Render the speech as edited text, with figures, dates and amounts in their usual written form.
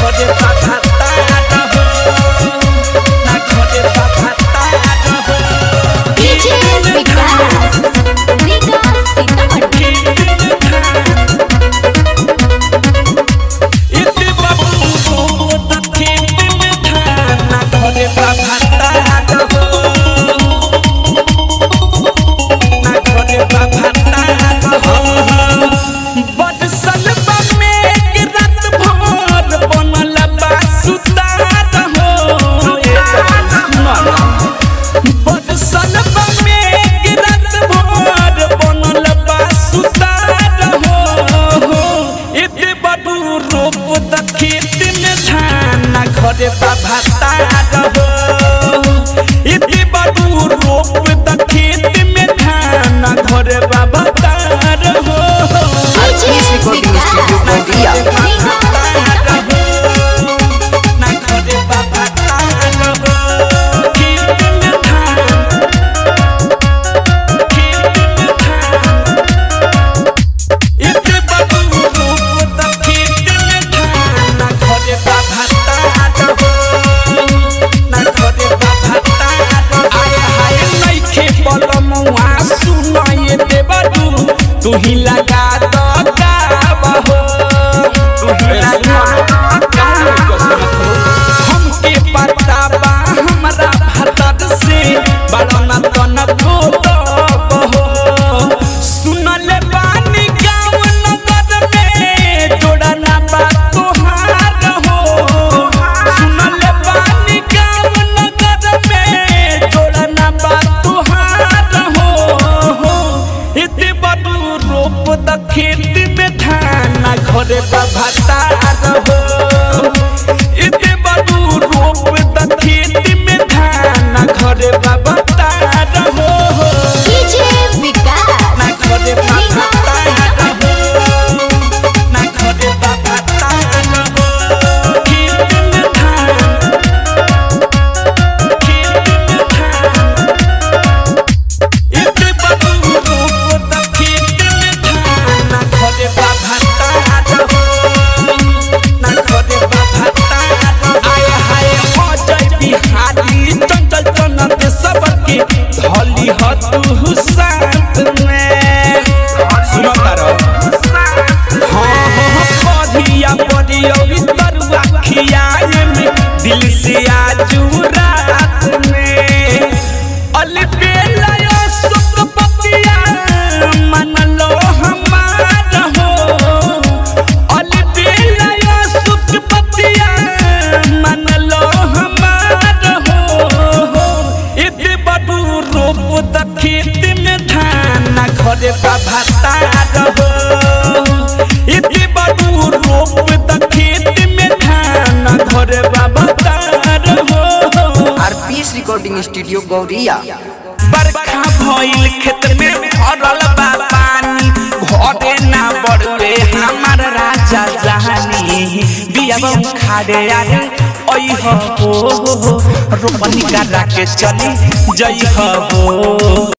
घरे बाबा तारा हो ना घरे बाबा तारा हो डीजे विकास सीतामढ़ी इते बाबू दखे में धान ना घरे बाबा तारा हो ना घरे बाबा तारा हो बदसल में रात भर बनल बा सुतार हो बदसल में रात भर बनल बा सुतार हो एते बड़ू रोप खेत में धान घरे बाबा तार हो एते बड़ू रोप खेत में धान घरे बाबा तार हो तू ही लगा दो गावा हो तू ही लगा हमके पता बा हमरा भतर से बड़ना तन को हो सुनले बानी गाँव नगर में जोड़ना बा तोहार हो सुनले बानी गाँव नगर में जोड़ना बा तोहार हो इते बड़ू रोप खेत में धान घरे बाबा तार हो इते बड़ू रोप खेत में धान घरे बाबा तार हो डीजे विकास ना घरे बाबा तार हो ना घरे बाबा तार हो खेत में धान इते बड़ू रोप खेत में धान घरे बाबा तार हो ना घरे बाबा तार आए हाय हो जय बिहारी चंचल चनत सबके धली ह तू साथ में सुनो तारो हां बढ़िया बढ़िया तरुआ खियाए में दिल से आजू रात में अलबेला सुख पतिया मन लो हमार हो अलबेला सुख पतिया मन लो हमार हो इते बड़ू रोप खेत में धान घरे बाबा तार हो इते बड़ू रोप खेत में धान घरे बाबा तार हो आरपीएस रिकॉर्डिंग स्टूडियो गौरिया बरखा भइल खेत में भरल बा पानी घरे ना बढ़े हमार राजा जहानी बियाबा खाड़े आए ओइ हो रोपनी करा के चली जई हो।